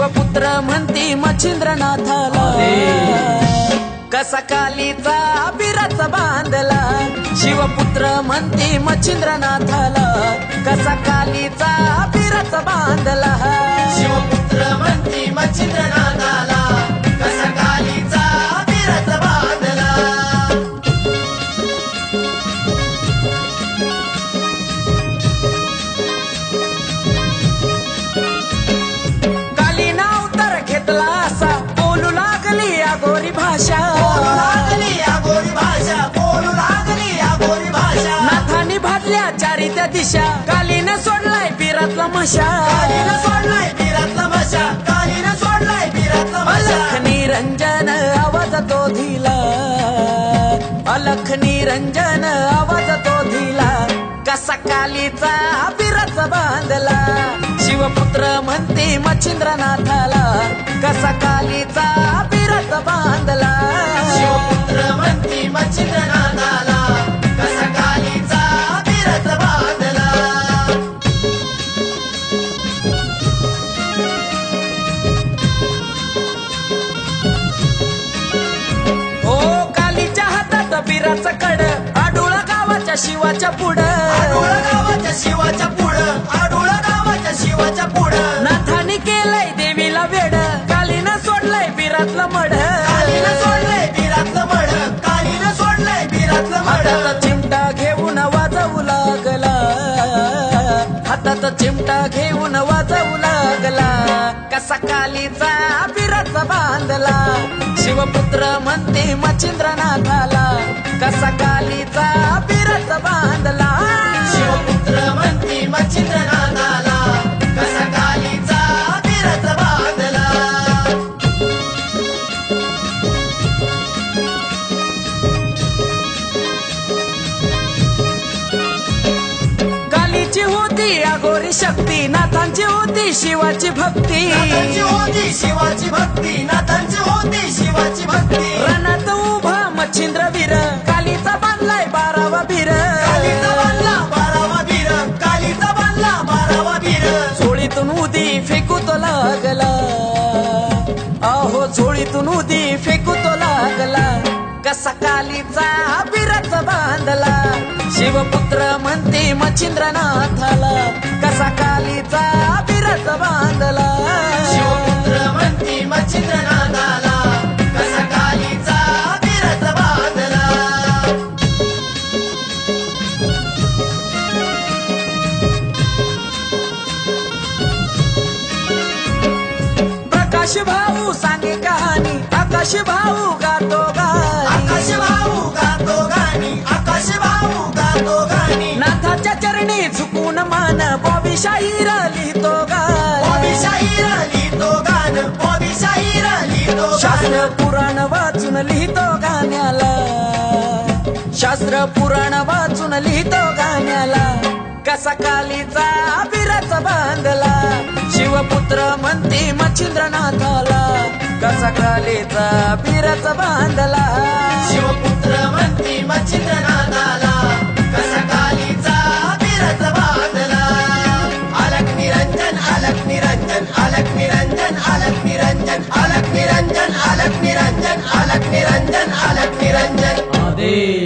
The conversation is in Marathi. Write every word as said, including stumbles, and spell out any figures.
शिवपुत्र म्हणती मच्छिंद्रनाथाला, कसा कालीचा बिराच बांधला. शिवपुत्र म्हणती मच्छिंद्रनाथाला, कसा कालीचा बिराच बांधला. शिवपुत्र म्हणती मच्छिंद्रनाथाला, कसा कालीचा बिराच बांधला. कालीना अवतार घेतला असा बोलू लागली अघोरी भाषा, बोलू लागली अघोरी भाषा, बोलू लागली अघोरी भाषा. नाथानी भाटल्या चारी त्या दिशा, कालीनं सोडलाय बिरातला मशा. कालीनं सोडलाय बिरातला मशा, कालीनं सोडलाय बिरातला मशा. अलख निरंजन आवाज तो धिला, अलख निरंजन आवाज तो धिला. कसा कालीचा बिराच बांधला. शिवपुत्र म्हणते मच्छिंद्रनाथाला, कसा कालीचा बिराच बांधला. शिवपुत्र म्हणती मच्छिंद्रनाथाला, कसा कालीचा बिराच बांधला. ओ कालीच्या हातात बिराच कड, आडोळा गावाच्या शिवाच्या पुढं. आडोळा गावाच्या शिवाच्या पुढं, आडोळा गावाच्या शिवाच्या पुढं. नाथानी केलंय देवीला वेड, कालीनं सोडलंय बिरातलं मड. कालीनं सोडलंय बिरातलं मड, कालीनं सोडलंय बिरातलं मड. हातात चिमटा घेऊन वाजवू लागला, हातात चिमटा घेऊन वाजवू लागला. कसा कालीचा बिराच बांधला. शिवपुत्र म्हणते मच्छिंद्रनाथाला, कसा कालीचा बिराच बांधला. शिवपुत्र म्हणती मच्छिंद्रनाथाला, कसा कालीचा बिराच बांधला. कालीची होती अघोरी शक्ती, नाथांची होती शिवाची भक्ती. नाथांची होती शिवाची भक्ती, नाथांची होती शिवाची भक्ती. रणात उभा मच्छिंद्र वीर, कालीचा बांधलाय बारावा भीर. कालीचा बांधला बारावा वीर, कालीचा बांधला बारावा वीर. झोळीतून उदी फेकू तो लागला, अहो झोळीतून उदी फेकू तो लागला. कसा कालीचा बिराच बांधला. शिवपुत्र म्हणते मच्छिंद्रनाथाला, कसा कालीचा बिराच बांधला. शिवपुत्र म्हणती मच्छिंद्रनाथाला, कसा कालीचा बिराच बांधला. प्रकाश भाऊ सांगे कहाणी, आकाश भाऊ गातो गाणी. आकाश भाऊ गातो गाणी, आकाश भाऊ गातो गाणी. नाथाच्या चरणी झुकून मान, बॉबी शाहीर लिहितो गाणी. बॉबी शाहीर लिहितो गाण, बॉबी शाहीर लिहितो गाण. शास्त्र पुराण वाचून लिहितो गाण्याला, शास्त्र पुराण वाचून लिहितो गाण्याला. कसा कालीचा बिराच बांधला. शिवपुत्र म्हणते मच्छिंद्रनाथाला, कसा कालीचा बिराच बांधला. शिवपुत्र म्हणती मच्छिंद्रनाथाला, कसा कालीचा बिराच बांधला. अलक निरंजन, अलक निरंजन, अलक निरंजन, अलक निरंजन, अलक निरंजन, अलक निरंजन, अलक निरंजन, अलक निरंजन. आदेश.